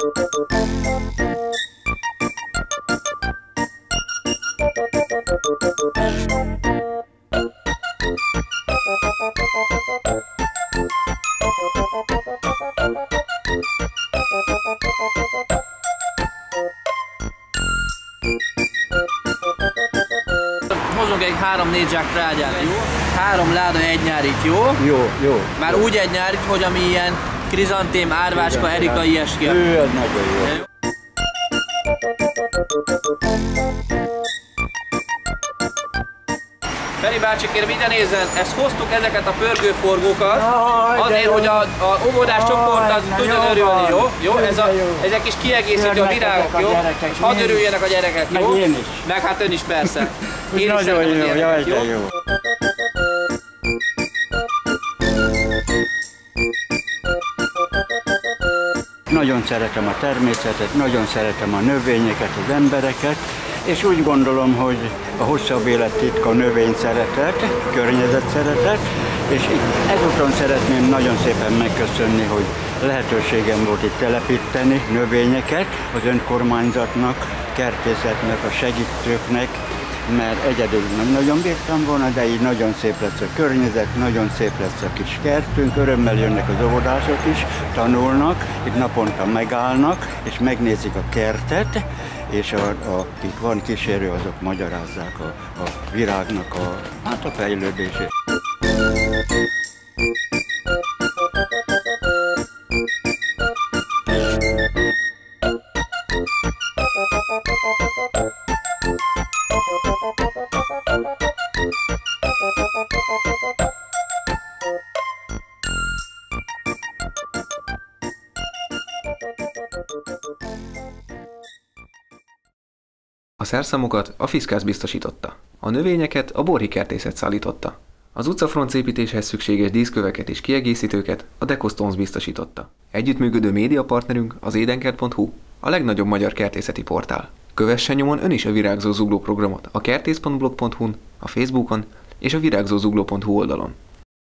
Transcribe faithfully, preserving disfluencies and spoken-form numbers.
Hozunk egy három-négy zsák trágyát, jó? Három láda egy nyárit, jó? Jó, jó. Már jó. úgy egy nyárit, hogy ami ilyen krizantém, árváska, erika, ilyesmi. Ő, az nagyon jó. Feri bácsi, kérem ide nézzen, ezt hoztuk ezeket a pörgőforgókat, azért, hogy a, a óvodás csoport az tudjon örülni, jó? Jó? Ez a, ezek is kiegészítő a virágok, jó? És hadd örüljenek a gyerekek, jó? Meg én is. Meg hát ön is persze. Én is nagyon jó, gyereket, jaj, jó? de jó. Nagyon szeretem a természetet, nagyon szeretem a növényeket, az embereket, és úgy gondolom, hogy a hosszabb élet titka a növény szeretet, környezet szeretet, és ezúton szeretném nagyon szépen megköszönni, hogy lehetőségem volt itt telepíteni növényeket az önkormányzatnak, kertészetnek, a segítőknek, mert egyedül nem nagyon bírtam volna, de így nagyon szép lesz a környezet, nagyon szép lesz a kis kertünk, örömmel jönnek az óvodások is, tanulnak, itt naponta megállnak, és megnézik a kertet, és a, a, akik van kísérő, azok magyarázzák a, a virágnak a, hát a fejlődését. A szerszámokat a Fiszkász biztosította. A növényeket a Borhi Kertészet szállította. Az utcafroncépítéshez szükséges díszköveket és kiegészítőket a Decostones biztosította. Együttműködő médiapartnerünk az édenkert pont hu, a legnagyobb magyar kertészeti portál. Kövessen nyomon ön is a Virágzó Zugló programot a kertész pont blog pont hu-n, a Facebookon és a virágzózugló pont hu oldalon.